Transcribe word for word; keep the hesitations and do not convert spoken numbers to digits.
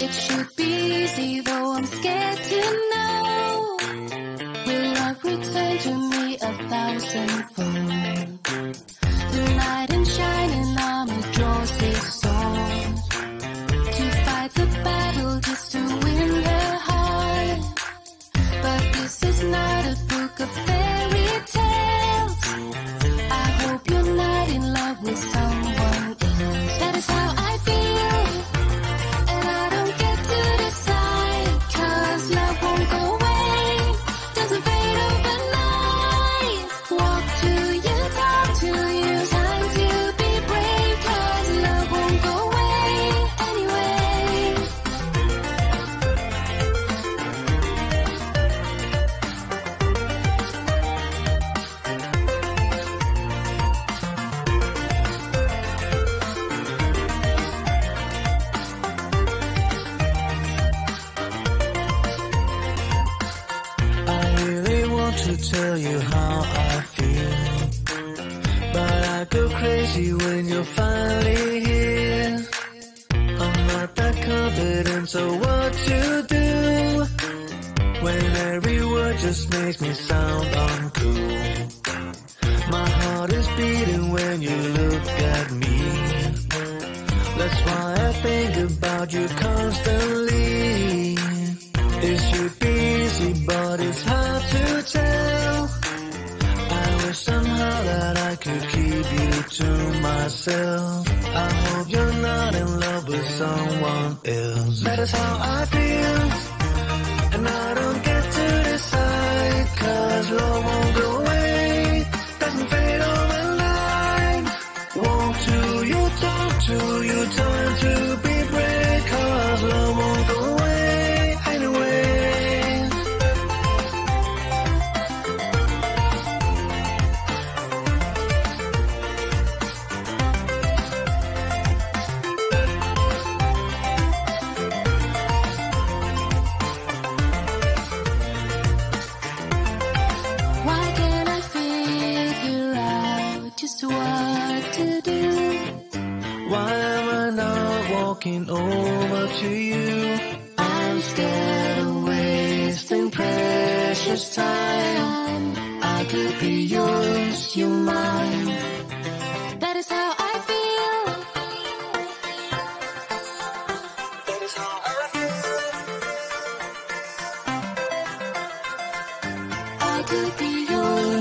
It should be easy, though I'm scared to know. Will love return to me a thousandfold? The knight in shining armor draws his sword to fight the battle just to win her heart. But this is not a book of fairy tales. I hope you're not in love with someone else. That is how I feel, and I don't get to decide, 'cause love won't go away, doesn't fade overnight. Walk to you, talk to you, time to be brave, 'cause love won't go away anyway. I really want to tell you how I feel, but I go crazy when you're finally here. I'm not that confident, so what to do when every word just makes me sound uncool? My heart is beating when you look at me. That's why I think about you constantly. It should be easy, but it's hard to tell. I wish somehow that I could keep you to myself. I hope you're not in love with someone else. That is how I feel, and I don't get to decide, 'cause love won't go away, doesn't fade overnight. Want to you, talk to you, time to be brave, 'cause love won't go away anyway. Why can't I figure out just what to do? Why am I not walking over to you? I'm scared of wasting precious time. I could be yours, you mine. That is how I feel. That is how I feel. I could be yours.